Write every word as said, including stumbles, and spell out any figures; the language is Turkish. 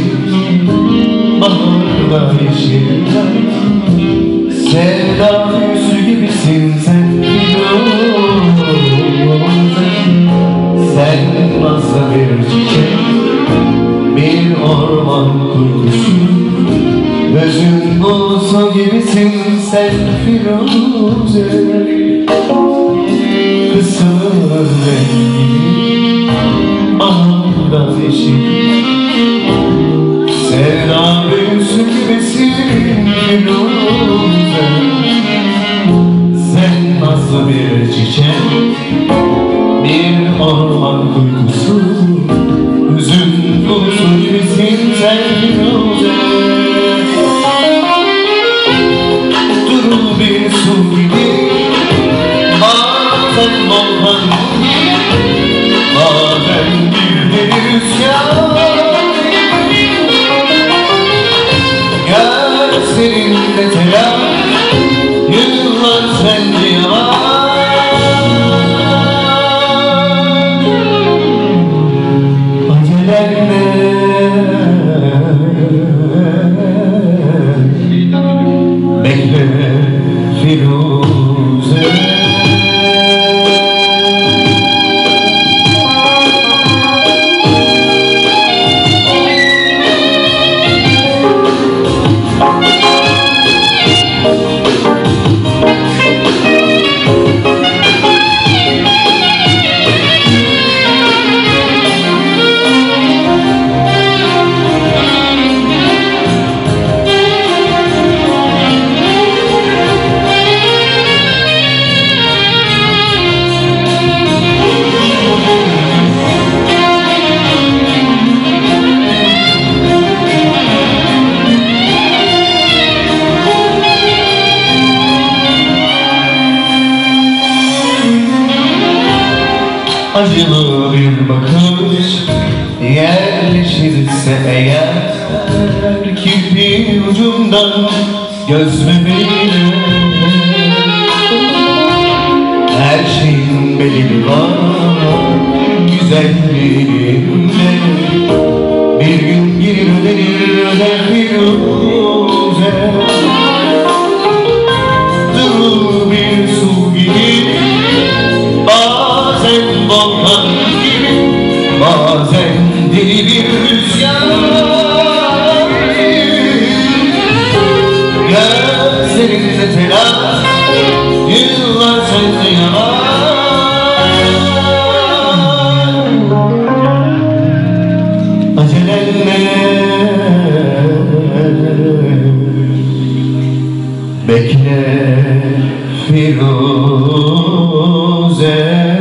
baharda yeşiller. Sevda yüzü gibisin sen Firuze. Sen nazlı bir çiçek, bir orman kuyusu. Özün bulsa gibisin sen Firuze. Kısır rengi baharda yeşil. Sevda büyüsü gibisin Firuze. Sen nazlı bir çiçek, bir orman kuyusu. Hüzün bulusu gibisin sen Firuze. Duru bir su gibi, bazen volkan gibi, bazen bir deli rüzgar. Gözlerinde telaş, yıllar sence yalan. Acelenle bekle Firuze. Acılı bir bakış yerleşirse eğer kirpi ucundan göz bebeğine. Her şeyin bedeli var güzelliğinde. Bir gün gelir ödenir öder Firuze. Duru bir su gibi, bazen volkan gibi, bazen deli bir rüzgar. Gözlerinde telaş, yıllar sende yalan. Acelenle bekle Firuze.